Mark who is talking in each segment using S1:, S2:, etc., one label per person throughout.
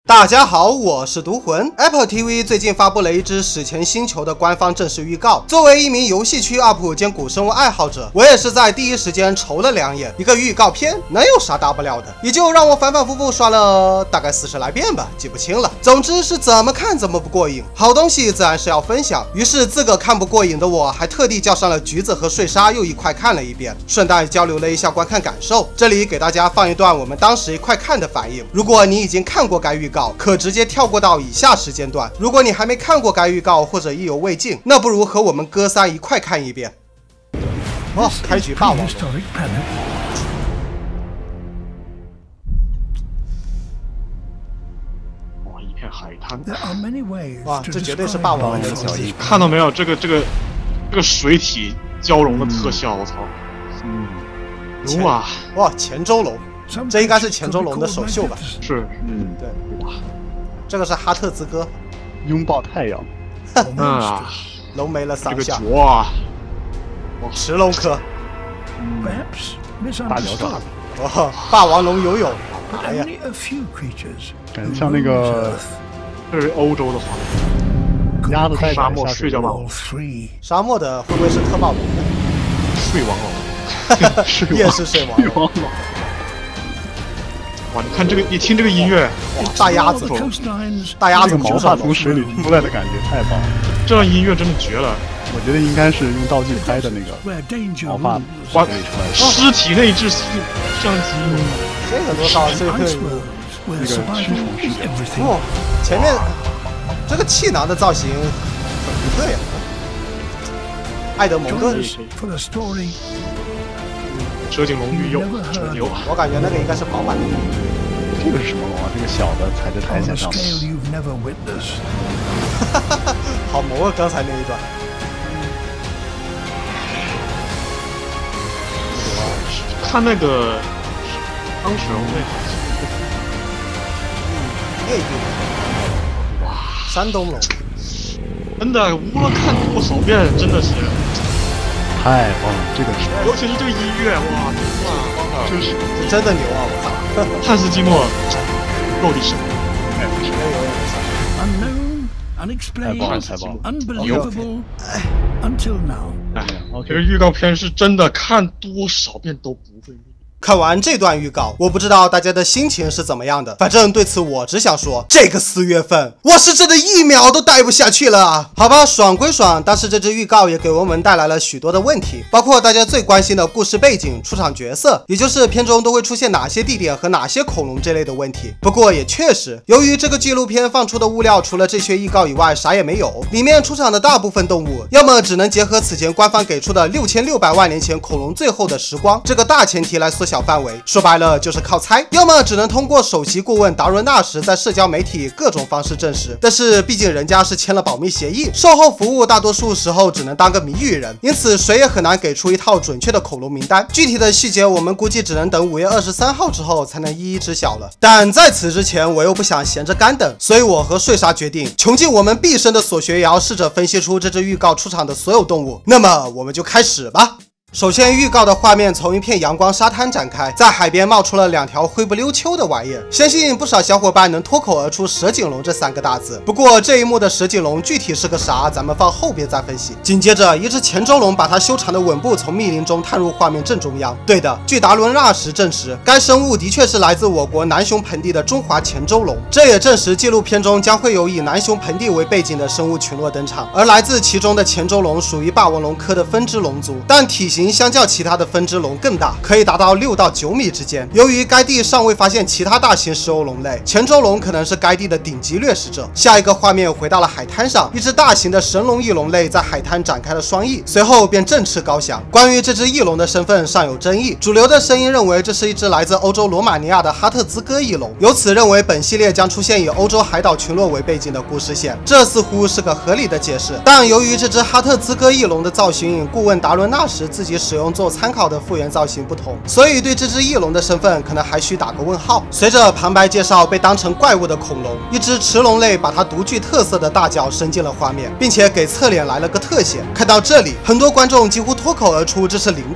S1: 大家好，我是毒魂。Apple TV 最近发布了一支史前星球的官方正式预告。作为一名游戏区 UP 兼古生物爱好者，我也是在第一时间瞅了2眼。一个预告片能有啥大不了的？也就让我反反复复刷了大概40来遍吧，记不清了。总之是怎么看怎么不过瘾。好东西自然是要分享，于是自个看不过瘾的我，还特地叫上了橘子和睡鲨又一块看了一遍，顺带交流了一下观看感受。这里给大家放一段我们当时一块看的反应。如果你已经看过该预告，可直接跳过到以下时间段。如果你还没看过该预告或者意犹未尽，那不如和我们哥仨一块看一遍。哦，开局霸王龙。
S2: 哇，一片海滩。
S1: 哇，这绝对是霸王龙的小艺。
S2: 看到没有？这个水体交融的特效，我操！牛啊！
S1: 哇，前周龙。这应该是前周龙的首秀吧？
S2: 是，
S1: 对，哇，这个是哈特兹哥，
S3: 拥抱太阳。
S1: 龙没了3下。
S2: 哇，
S1: 石龙科，
S3: 大鸟爪，
S1: 哇，霸王龙游泳，哎呀，
S3: 感觉像那个，
S2: 这是欧洲的话，
S3: 鸭子在
S2: 沙漠睡觉王，
S1: 沙漠的会不会是特暴龙呢？
S2: 睡王龙，
S1: 夜市睡王龙。
S2: 哇，你看这个，你听这个音乐，
S1: 哇，大鸭子
S3: 毛发从水里出来的感觉太棒了，
S2: 这样音乐真的绝了。
S3: 我觉得应该是用道具拍的那个毛发
S2: 哇，尸体内置相机，
S1: 这个多少这个
S3: 那个驱虫尸体。
S1: 哦，前面这个气囊的造型很不对啊，艾德蒙顿。
S2: 蛇颈龙御右，扯牛。
S1: 我感觉那个应该是跑版的。
S3: 这个是什么龙啊？这个小的踩在苔藓上。
S1: 好萌啊！刚才那一段。
S2: 看那个当时那
S1: 夜翼。哇，山东龙。
S2: 真的，无论看多少遍，真的是。
S3: 太棒了，这个是，
S2: 尤其是这个音乐，哇，
S3: 真是
S1: 真的牛啊！我操，
S2: 汉斯季默，肉体神，
S3: 太棒了，太棒了，
S2: 牛！哎，这个预告片是真的，看多少遍都不会腻。
S1: 看完这段预告，我不知道大家的心情是怎么样的，反正对此我只想说，这个4月份我是真的1秒都待不下去了。好吧，爽归爽，但是这支预告也给我们带来了许多的问题，包括大家最关心的故事背景、出场角色，也就是片中都会出现哪些地点和哪些恐龙这类的问题。不过也确实，由于这个纪录片放出的物料除了这些预告以外啥也没有，里面出场的大部分动物，要么只能结合此前官方给出的6600万年前恐龙最后的时光这个大前提来缩小范围，说白了就是靠猜，要么只能通过首席顾问达伦纳什在社交媒体各种方式证实，但是毕竟人家是签了保密协议，售后服务大多数时候只能当个谜语人，因此谁也很难给出一套准确的恐龙名单。具体的细节我们估计只能等5月23号之后才能一一知晓了。但在此之前我又不想闲着干等，所以我和睡鲨决定穷尽我们毕生的所学，也要试着分析出这支预告出场的所有动物。那么我们就开始吧。首先，预告的画面从一片阳光沙滩展开，在海边冒出了2条灰不溜秋的玩意儿，相信不少小伙伴能脱口而出蛇颈龙这3个大字。不过这一幕的蛇颈龙具体是个啥，咱们放后边再分析。紧接着，一只前周龙把它修长的吻部从密林中探入画面正中央。对的，据达伦纳什证实，该生物的确是来自我国南雄盆地的中华前周龙。这也证实纪录片中将会有以南雄盆地为背景的生物群落登场，而来自其中的前周龙属于霸王龙科的分支龙族，但体型相较其他的分支龙更大，可以达到6到9米之间。由于该地尚未发现其他大型食肉龙类，前周龙可能是该地的顶级掠食者。下一个画面回到了海滩上，一只大型的神龙翼龙类在海滩展开了双翼，随后便振翅高翔。关于这只翼龙的身份尚有争议，主流的声音认为这是一只来自欧洲罗马尼亚的哈特兹哥翼龙，由此认为本系列将出现以欧洲海岛群落为背景的故事线，这似乎是个合理的解释。但由于这只哈特兹哥翼龙的造型与顾问达伦纳什自己使用做参考的复原造型不同，所以对这只翼龙的身份可能还需打个问号。随着旁白介绍被当成怪物的恐龙，一只驰龙类把它独具特色的大脚伸进了画面，并且给侧脸来了个特写。看到这里，很多观众几乎脱口而出这是灵盗龙。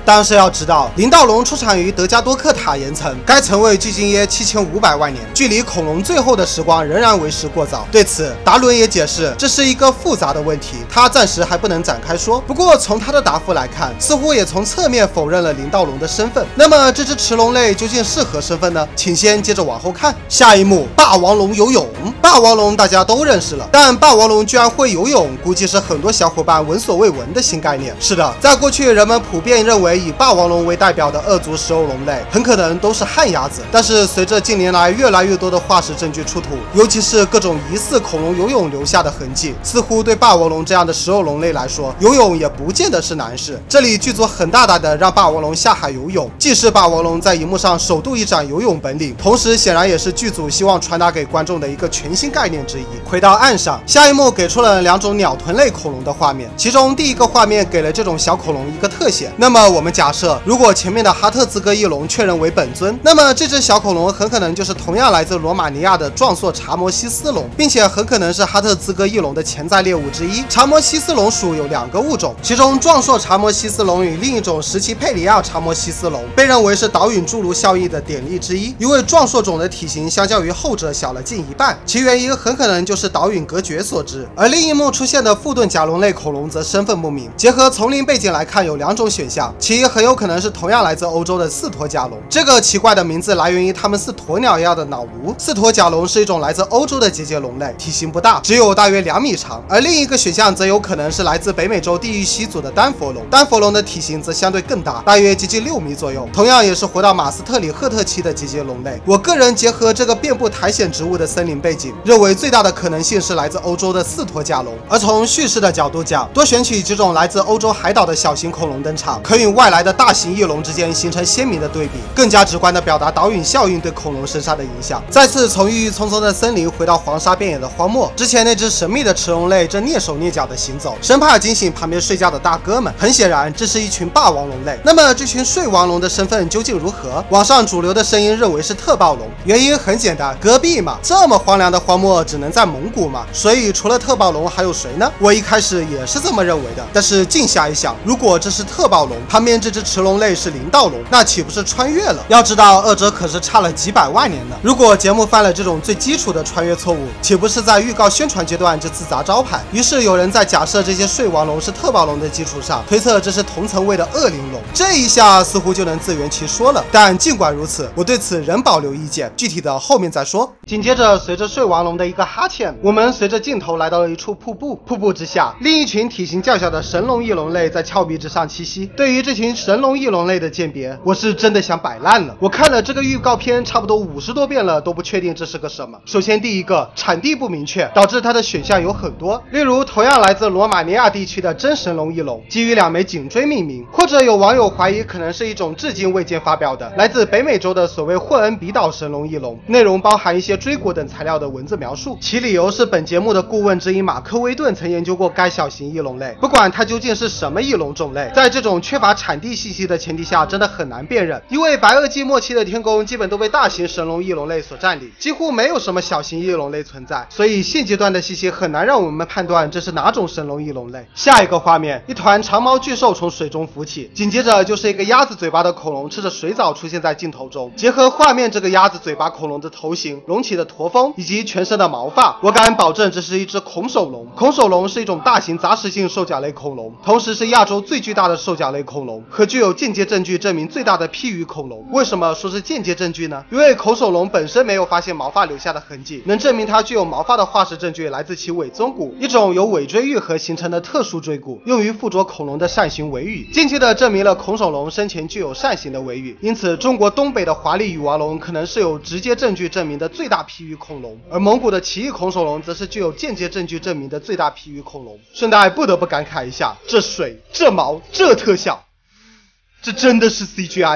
S1: 但是要知道，林道龙出产于德加多克塔岩层，该层位距今约7500万年，距离恐龙最后的时光仍然为时过早。对此，达伦也解释，这是一个复杂的问题，他暂时还不能展开说。不过从他的答复来看，似乎也从侧面否认了林道龙的身份。那么这只驰龙类究竟是何身份呢？请先接着往后看。下一幕，霸王龙游泳。霸王龙大家都认识了，但霸王龙居然会游泳，估计是很多小伙伴闻所未闻的新概念。是的，在过去人们普遍认为以霸王龙为代表的二足食肉龙类很可能都是旱鸭子，但是随着近年来越来越多的化石证据出土，尤其是各种疑似恐龙游泳留下的痕迹，似乎对霸王龙这样的食肉龙类来说，游泳也不见得是难事。这里剧组很大胆的让霸王龙下海游泳，既是霸王龙在荧幕上首度一展游泳本领，同时显然也是剧组希望传达给观众的一个全新概念之一。回到岸上，下一幕给出了2种鸟臀类恐龙的画面，其中第一个画面给了这种小恐龙一个特写。那么我们假设，如果前面的哈特兹哥翼龙确认为本尊，那么这只小恐龙很可能就是同样来自罗马尼亚的壮硕查摩西斯龙，并且很可能是哈特兹哥翼龙的潜在猎物之一。查摩西斯龙属有2个物种，其中壮硕查摩西斯龙与另一种石奇佩里亚查摩西斯龙被认为是导引侏儒效应的典例之一，因为壮硕种的体型相较于后者小了近1半，其原因很可能就是导引隔绝所致。而另一幕出现的富顿甲龙类恐龙则身份不明，结合丛林背景来看，有2种选项，其一很有可能是同样来自欧洲的四驼甲龙，这个奇怪的名字来源于它们似鸵鸟一样的脑颅。四驼甲龙是一种来自欧洲的节节龙类，体型不大，只有大约2米长。而另一个选项则有可能是来自北美洲地域西族的丹佛龙，丹佛龙的体型则相对更大，大约接近6米左右，同样也是活到马斯特里赫特期的节节龙类。我个人结合这个遍布苔藓植物的森林背景，认为最大的可能性是来自欧洲的四驼甲龙。而从叙事的角度讲，多选取几种来自欧洲海岛的小型恐龙登场，可与外来的大型翼龙之间形成鲜明的对比，更加直观地表达导引效应对恐龙身上的影响。再次从郁郁葱葱的森林回到黄沙遍野的荒漠，之前那只神秘的驰龙类正蹑手蹑脚地行走，生怕惊醒旁边睡觉的大哥们。很显然，这是一群霸王龙类。那么这群睡王龙的身份究竟如何？网上主流的声音认为是特暴龙，原因很简单，戈壁嘛，这么荒凉的荒漠只能在蒙古嘛，所以除了特暴龙还有谁呢？我一开始也是这么认为的，但是静下一想，如果这是特暴龙，旁边这只驰龙类是林道龙，那岂不是穿越了？要知道二者可是差了几百万年呢。如果节目犯了这种最基础的穿越错误，岂不是在预告宣传阶段就自砸招牌？于是有人在假设这些睡王龙是特暴龙的基础上，推测这是同层位的恶灵龙，这一下似乎就能自圆其说了。但尽管如此，我对此仍保留意见，具体的后面再说。紧接着，随着睡王龙的一个哈欠，我们随着镜头来到了一处瀑布，瀑布之下，另一群体型较小的神龙翼龙类在峭壁之上栖息。对于这群神龙翼龙类的鉴别，我是真的想摆烂了。我看了这个预告片差不多50多遍了，都不确定这是个什么。首先第一个，产地不明确，导致它的选项有很多，例如同样来自罗马尼亚地区的真神龙翼龙，基于2枚颈椎命名，或者有网友怀疑可能是一种至今未见发表的来自北美洲的所谓霍恩比岛神龙翼龙，内容包含一些椎骨等材料的文字描述，其理由是本节目的顾问之一马克威顿曾研究过该小型翼龙类。不管它究竟是什么翼龙种类，在这种缺乏产地信息的前提下，真的很难辨认，因为白垩纪末期的天宫基本都被大型神龙翼龙类所占领，几乎没有什么小型翼龙类存在，所以现阶段的信息很难让我们判断这是哪种神龙翼龙类。下一个画面，一团长毛巨兽从水中浮起，紧接着就是一个鸭子嘴巴的恐龙吃着水藻出现在镜头中，结合画面这个鸭子嘴巴恐龙的头型、隆起的驼峰以及全身的毛发，我敢保证这是一只恐手龙。恐手龙是一种大型杂食性兽脚类恐龙，同时是亚洲最巨大的兽脚类恐龙，和具有间接证据证明最大的譬喻恐龙。为什么说是间接证据呢？因为恐手龙本身没有发现毛发留下的痕迹，能证明它具有毛发的化石证据来自其尾宗骨，一种由尾椎愈合形成的特殊椎骨，用于附着恐龙的扇形尾羽，间接的证明了恐手龙生前具有扇形的尾羽。因此中国东北的华丽羽王龙可能是有直接证据证明的最大譬喻恐龙，而蒙古的奇异恐手龙则是具有间接证据证明的最大譬喻恐龙。顺带不得不感慨一下，这水、这毛、这特效，这真的是 CGI 吗？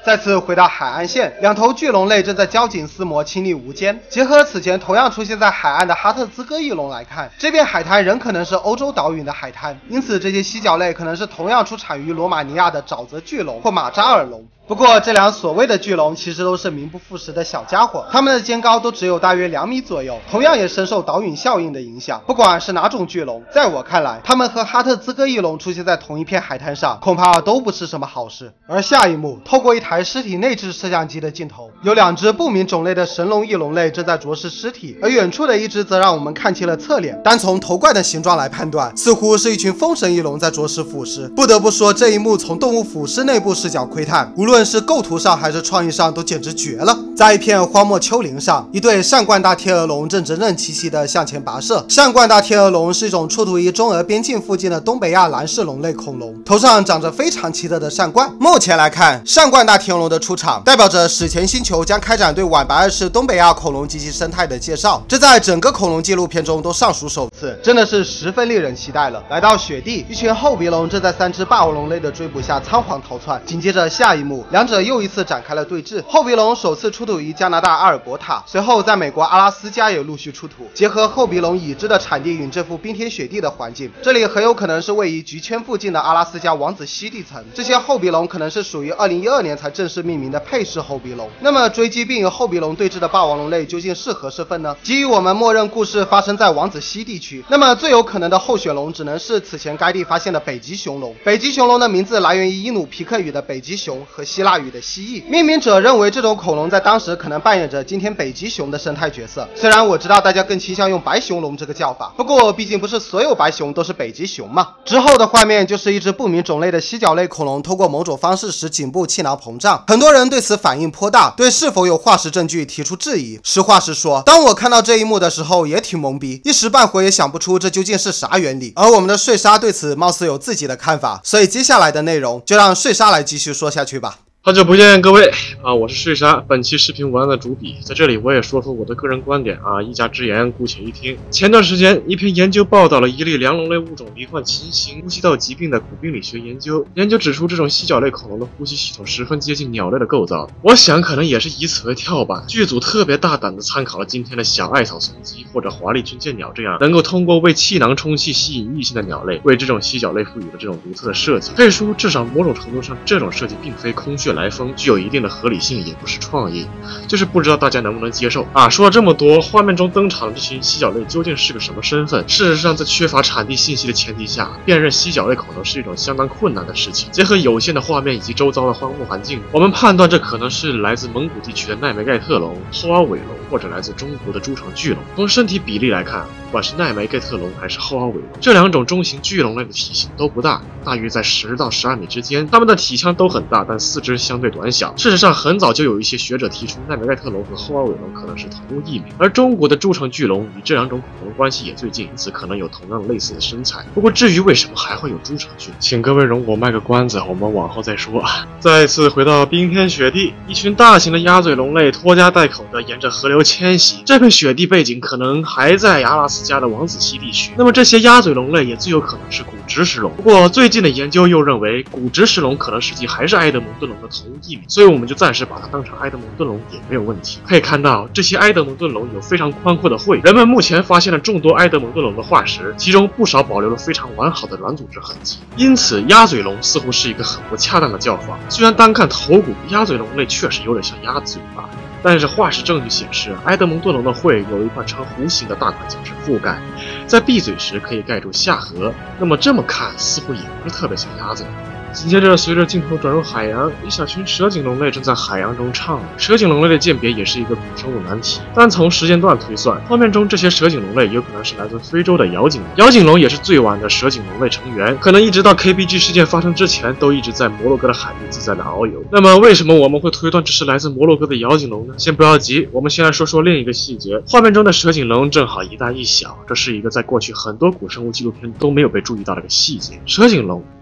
S1: 再次回到海岸线，两头巨龙类正在交紧厮磨，亲力无间。结合此前同样出现在海岸的哈特兹哥翼龙来看，这片海滩仍可能是欧洲岛屿的海滩，因此这些犀角类可能是同样出产于罗马尼亚的沼泽巨龙或马扎尔龙。不过这两所谓的巨龙其实都是名不副实的小家伙，它们的肩高都只有大约2米左右，同样也深受岛屿效应的影响。不管是哪种巨龙，在我看来，它们和哈特兹哥翼龙出现在同一片海滩上，恐怕都不是什么好事。而下一幕，透过一台尸体内置摄像机的镜头，有2只不明种类的神龙翼龙类正在啄食尸体，而远处的一只则让我们看清了侧脸。单从头冠的形状来判断，似乎是一群风神翼龙在啄食腐尸。不得不说，这一幕从动物腐尸内部视角窥探，无论是构图上还是创意上都简直绝了。在一片荒漠丘陵上，一对扇冠大天鹅龙正整整齐齐地向前跋涉。扇冠大天鹅龙是一种出土于中俄边境附近的东北亚蓝氏龙类恐龙，头上长着非常奇特的扇冠。目前来看，扇冠大天鹅龙的出场代表着史前星球将开展对晚白2世东北亚恐龙及其生态的介绍，这在整个恐龙纪录片中都尚属首次，真的是十分令人期待了。来到雪地，一群厚鼻龙正在3只霸王龙类的追捕下仓皇逃窜。紧接着下一幕，两者又一次展开了对峙。厚鼻龙首次出土于加拿大阿尔伯塔，随后在美国阿拉斯加也陆续出土。结合厚鼻龙已知的产地与这幅冰天雪地的环境，这里很有可能是位于菊圈附近的阿拉斯加王子溪地层。这些厚鼻龙可能是属于2012年才正式命名的佩氏厚鼻龙。那么追击并与厚鼻龙对峙的霸王龙类究竟是何身份呢？基于我们默认故事发生在王子溪地区，那么最有可能的候选龙只能是此前该地发现的北极熊龙。北极熊龙的名字来源于伊努皮克语的北极熊和希腊语的蜥蜴，命名者认为这种恐龙在当时可能扮演着今天北极熊的生态角色。虽然我知道大家更倾向用白熊龙这个叫法，不过毕竟不是所有白熊都是北极熊嘛。之后的画面就是一只不明种类的犀角类恐龙通过某种方式使颈部气囊膨胀，很多人对此反应颇大，对是否有化石证据提出质疑。实话实说，当我看到这一幕的时候也挺懵逼，一时半会也想不出这究竟是啥原理。而我们的睡鲨对此貌似有自己的看法，所以接下来的内容就让睡鲨来继续说下去吧。
S2: 好久不见各位我是睡鲨，本期视频文案的主笔，在这里我也说出我的个人观点一家之言，姑且一听。前段时间，一篇研究报道了一例梁龙类物种罹患禽形呼吸道疾病的古病理学研究。研究指出，这种犀角类恐龙的呼吸系统十分接近鸟类的构造。我想可能也是以此为跳板，剧组特别大胆地参考了今天的小艾草松鸡或者华丽军舰鸟这样能够通过为气囊充气吸引异性的鸟类，为这种犀角类赋予了这种独特的设计。可以说，至少某种程度上，这种设计并非空穴来风，具有一定的合理性，也不是创意，就是不知道大家能不能接受说了这么多，画面中登场的这群犀角类究竟是个什么身份？事实上，在缺乏产地信息的前提下，辨认犀角类恐龙是一种相当困难的事情。结合有限的画面以及周遭的荒漠环境，我们判断这可能是来自蒙古地区的奈梅盖特龙、后阿尾龙，或者来自中国的诸城巨龙。从身体比例来看，不管是奈梅盖特龙还是后阿尾龙，这两种中型巨龙类的体型都不大，大约在10到12米之间。它们的体腔都很大，但四肢相对短小。事实上，很早就有一些学者提出，奈梅盖特龙和后阿尾龙可能是同物异名，而中国的诸城巨龙与这两种恐龙关系也最近，因此可能有同样类似的身材。不过，至于为什么还会有诸城巨龙，请各位容我卖个关子，我们往后再说。再次回到冰天雪地，一群大型的鸭嘴龙类拖家带口的沿着河流迁徙，这片雪地背景可能还在阿拉斯加的王子溪地区。那么这些鸭嘴龙类也最有可能是古植食龙。不过最近的研究又认为，古植食龙可能实际还是埃德蒙顿龙的同物异名，所以我们就暂时把它当成埃德蒙顿龙也没有问题。可以看到，这些埃德蒙顿龙有非常宽阔的喙，人们目前发现了众多埃德蒙顿龙的化石，其中不少保留了非常完好的软组织痕迹。因此，鸭嘴龙似乎是一个很不恰当的叫法。虽然单看头骨，鸭嘴龙类确实有点像鸭子嘴巴，但是化石证据显示，埃德蒙顿龙的喙有一块呈弧形的大块角质覆盖，在闭嘴时可以盖住下颌。那么这么看，似乎也不是特别像鸭子。紧接着，随着镜头转入海洋，一小群蛇颈龙类正在海洋中畅游。蛇颈龙类的鉴别也是一个古生物难题，单从时间段推算，画面中这些蛇颈龙类有可能是来自非洲的摇颈龙。摇颈龙也是最晚的蛇颈龙类成员，可能一直到 KBG 事件发生之前，都一直在摩洛哥的海域自在的遨游。那么，为什么我们会推断这是来自摩洛哥的摇颈龙呢？先不要急，我们先来说说另一个细节。画面中的蛇颈龙正好一大一小，这是一个在过去很多古生物纪录片都没有被注意到的一个细节。蛇颈龙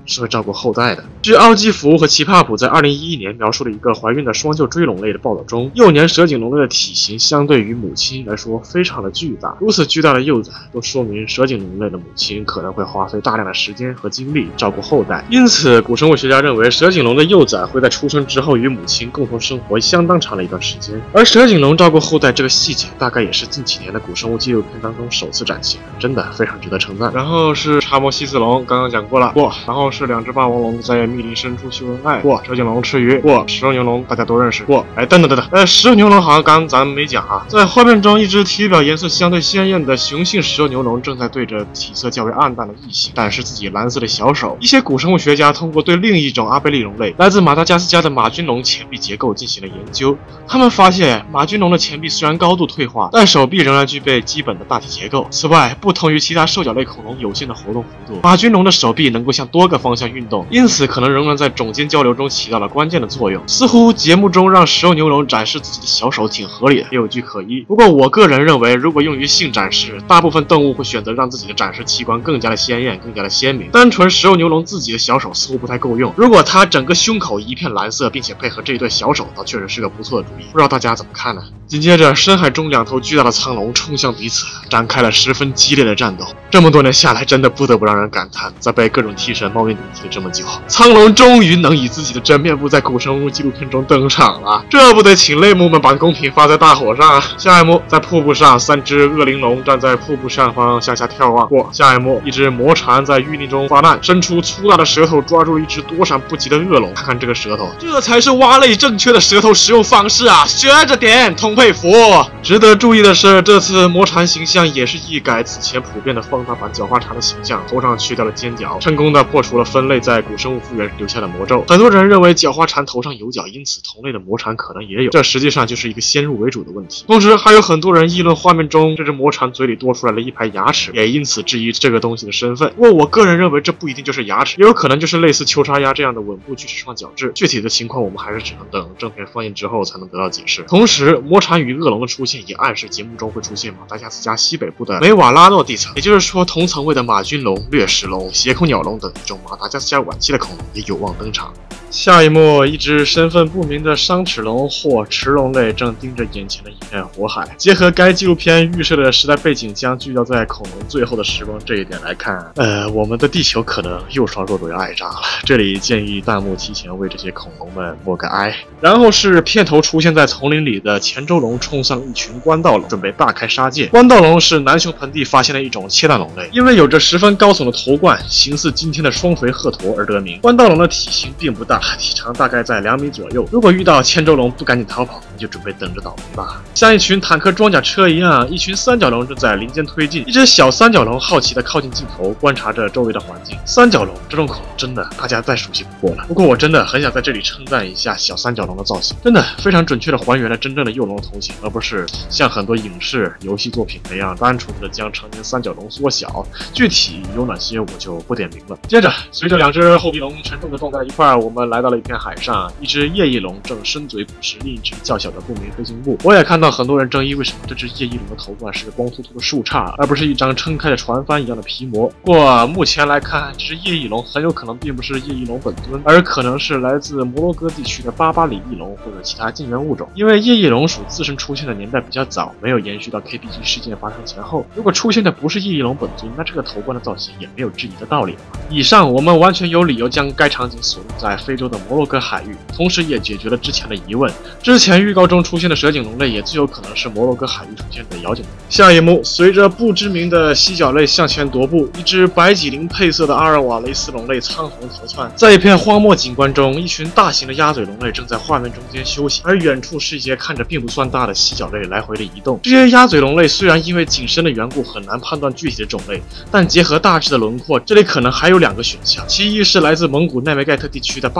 S2: 是会照顾后代的。据奥基福和奇帕普在2011年描述了一个怀孕的双鹫锥龙类的报道中，幼年蛇颈龙类的体型相对于母亲来说非常的巨大，如此巨大的幼崽都说明蛇颈龙类的母亲可能会花费大量的时间和精力照顾后代，因此古生物学家认为蛇颈龙的幼崽会在出生之后与母亲共同生活相当长的一段时间。而蛇颈龙照顾后代这个细节大概也是近几年的古生物纪录片当中首次展现，真的非常值得称赞。然后是查莫西斯龙，刚刚讲过了，然后是2只霸王龙在密林深处秀恩爱，蛇颈龙吃鱼，食肉牛龙大家都认识，等，食肉牛龙好像刚刚咱们没讲啊。在画面中，一只体表颜色相对鲜艳的雄性食肉牛龙正在对着体色较为暗淡的异性展示自己蓝色的小手。一些古生物学家通过对另一种阿贝利龙类来自马达加斯加的马君龙前臂结构进行了研究，他们发现马君龙的前臂虽然高度退化，但手臂仍然具备基本的大体结构。此外，不同于其他兽脚类恐龙有限的活动幅度，马君龙的手臂能够向多个方向运动，因此可能仍然在种间交流中起到了关键的作用。似乎节目中让食肉牛龙展示自己的小手挺合理的，也有据可依。不过我个人认为，如果用于性展示，大部分动物会选择让自己的展示器官更加的鲜艳，更加的鲜明。单纯食肉牛龙自己的小手似乎不太够用，如果它整个胸口一片蓝色，并且配合这一对小手，倒确实是个不错的主意。不知道大家怎么看呢？紧接着，深海中2头巨大的苍龙冲向彼此，展开了十分激烈的战斗。这么多年下来，真的不得不让人感叹，在被各种替身冒名顶替了这么久，苍龙终于能以自己的真面目在古生物纪录片中登场了，这不得请类目们把公屏发在大火上。下一幕，在瀑布上，3只恶灵龙站在瀑布上方向下眺望。下一幕，一只魔蝉在淤泥中发难，伸出粗大的舌头抓住了一只躲闪不及的恶龙。看看这个舌头，这才是蛙类正确的舌头使用方式啊！学着点，通佩服。值得注意的是，这次魔蝉形象也是一改此前普遍的放大版角化蝉的形象，头上去掉了尖角，成功的破除了分类在古生物复原留下的魔咒。很多人认为角化蝉头上有角，因此同类的魔蝉可能也有，这实际上就是一个先入为主的问题。同时还有很多人议论画面中这只魔蝉嘴里多出来了一排牙齿，也因此质疑这个东西的身份。不过我个人认为这不一定就是牙齿，也有可能就是类似秋沙鸭这样的吻部锯齿状角质，具体的情况我们还是只能等正片放映之后才能得到解释。同时魔蝉与恶龙的出现也暗示节目中会出现马达加斯加西北部的梅瓦拉诺地层，也就是说同层位的马君龙、掠食龙、斜口鸟龙等一种马达加斯加晚期的恐龙也有望登场。下一幕，一只身份不明的商齿龙或齿龙类正盯着眼前的一片火海。结合该纪录片预设的时代背景将聚焦在恐龙最后的时光这一点来看，我们的地球可能又遭弱队挨炸了。这里建议弹幕提前为这些恐龙们默个哀。然后是片头出现在丛林里的前州龙冲向一群关盗龙，准备大开杀戒。关盗龙是南熊盆地发现的一种切蛋龙类，因为有着十分高耸的头冠，形似今天的双腿鹤驼而得名。关盗龙的体型并不大，体长大概在2米左右。如果遇到千州龙不赶紧逃跑，你就准备等着倒霉吧。像一群坦克装甲车一样，一群三角龙正在林间推进。一只小三角龙好奇地靠近镜头，观察着周围的环境。三角龙这种恐龙真的大家再熟悉不过了。不过我真的很想在这里称赞一下小三角龙的造型，真的非常准确地还原了真正的幼龙的头型，而不是像很多影视、游戏作品那样单纯的将成年三角龙缩小。具体有哪些我就不点名了。接着，随着2只后鼻龙沉重地撞在了一块，我们来到了一片海上，一只叶翼龙正伸嘴捕食另一只较小的不明飞行物。我也看到很多人争议为什么这只叶翼龙的头冠是光秃秃的树杈，而不是一张撑开的船帆一样的皮膜。不过目前来看，这只叶翼龙很有可能并不是叶翼龙本尊，而可能是来自摩洛哥地区的巴巴里翼龙或者其他近缘物种。因为叶翼龙属自身出现的年代比较早，没有延续到 KPG 事件发生前后。如果出现的不是叶翼龙本尊，那这个头冠的造型也没有质疑的道理了。以上我们完全有理由将该场景锁定在非洲的摩洛哥海域，同时也解决了之前的疑问。之前预告中出现的蛇颈龙类也最有可能是摩洛哥海域出现的妖颈龙。下一幕，随着不知名的犀角类向前踱步，一只白脊鳞配色的阿尔瓦雷斯龙类苍红头窜。在一片荒漠景观中，一群大型的鸭嘴龙类正在画面中间休息，而远处是一些看着并不算大的犀角类来回的移动。这些鸭嘴龙类虽然因为景深的缘故很难判断具体的种类，但结合大致的轮廓，这里可能还有2个选项。其一是来自蒙古奈梅盖特地区的巴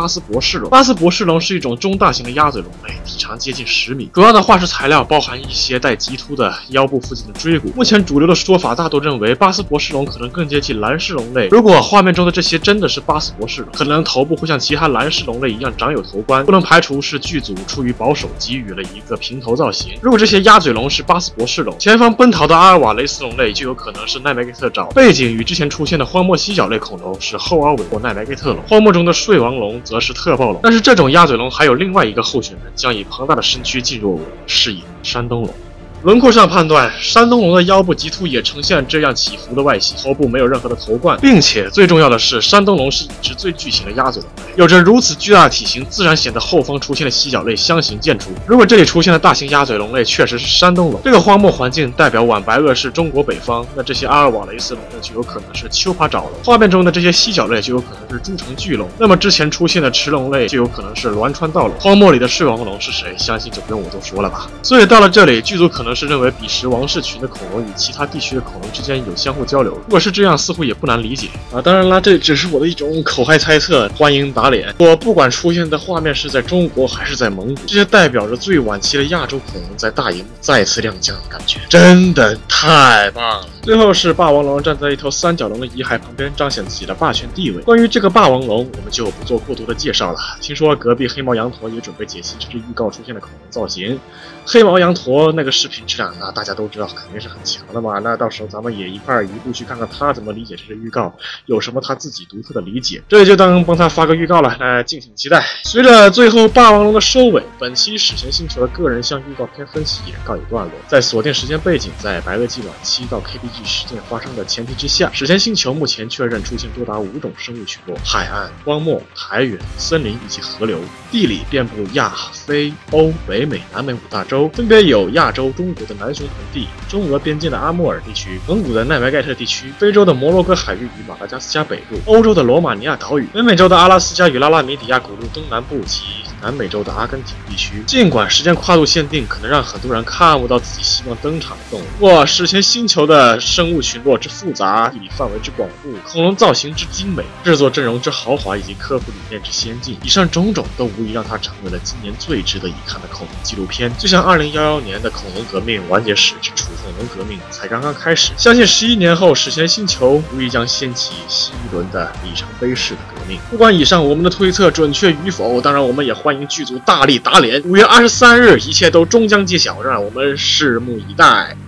S2: 巴斯博士龙。巴斯博士龙是一种中大型的鸭嘴龙类，体长接近10米，主要的化石材料包含一些带棘突的腰部附近的椎骨。目前主流的说法大多认为巴斯博士龙可能更接近蓝氏龙类。如果画面中的这些真的是巴斯博士龙，可能头部会像其他蓝氏龙类一样长有头冠，不能排除是剧组出于保守给予了一个平头造型。如果这些鸭嘴龙是巴斯博士龙，前方奔逃的阿尔瓦雷斯龙类就有可能是奈梅盖特爪，背景与之前出现的荒漠犀角类恐龙是后阿尾或奈梅盖特龙，荒漠中的睡王龙则是特暴龙。但是这种鸭嘴龙还有另外一个候选人，将以庞大的身躯进入视野——山东龙。轮廓上判断，山东龙的腰部棘突也呈现这样起伏的外形，头部没有任何的头冠，并且最重要的是，山东龙是一只最巨型的鸭嘴龙类，有着如此巨大的体型，自然显得后方出现的犀角类相形见绌。如果这里出现的大型鸭嘴龙类确实是山东龙，这个荒漠环境代表晚白垩是中国北方，那这些阿尔瓦雷斯龙呢就有可能是丘爬爪龙，画面中的这些犀角类就有可能是诸城巨龙，那么之前出现的驰龙类就有可能是栾川道龙。荒漠里的睡王龙是谁？相信就不用我多说了吧。所以到了这里，剧组可能是认为彼时王氏群的恐龙与其他地区的恐龙之间有相互交流，如果是这样，似乎也不难理解啊。当然啦，这只是我的一种口嗨猜测，欢迎打脸。我不管出现的画面是在中国还是在蒙古，这些代表着最晚期的亚洲恐龙在大荧幕再次亮相的感觉，真的太棒了。最后是霸王龙站在一头三角龙的遗骸旁边，彰显自己的霸权地位。关于这个霸王龙，我们就不做过多的介绍了。听说隔壁黑毛羊驼也准备解析这只预告出现的恐龙造型。黑毛羊驼那个视频质量，那大家都知道肯定是很强的嘛。那到时候咱们也一块儿一步去看看他怎么理解这只预告，有什么他自己独特的理解。这就当帮他发个预告了，那敬请期待。随着最后霸王龙的收尾，本期史前星球的个人向预告片分析也告一段落。在锁定时间背景在白垩纪晚期到 KBG 事件发生的前提之下，史前星球目前确认出现多达5种生物群落：海岸、荒漠、苔原、森林以及河流。地理遍布亚、非、欧、北美、南美5大洲，分别有亚洲中国的南熊盆地、中俄边境的阿穆尔地区、蒙古的奈梅盖特地区、非洲的摩洛哥海域与马达加斯加北部、欧洲的罗马尼亚岛屿、北美洲的阿拉斯加与拉拉米底亚古陆东南部及南美洲的阿根廷地区。尽管时间跨度限定可能让很多人看不到自己希望登场的动物，不过史前星球的生物群落之复杂、地理范围之广阔、恐龙造型之精美、制作阵容之豪华以及科普理念之先进，以上种种都无疑让它成为了今年最值得一看的恐龙纪录片。就像2011年的恐龙革命完结时，之初恐龙革命才刚刚开始，相信11年后史前星球无疑将掀起新一轮的里程碑式的革命。不管以上我们的推测准确与否，当然我们也欢迎剧组大力打脸。5月23日一切都终将揭晓，让我们拭目以待。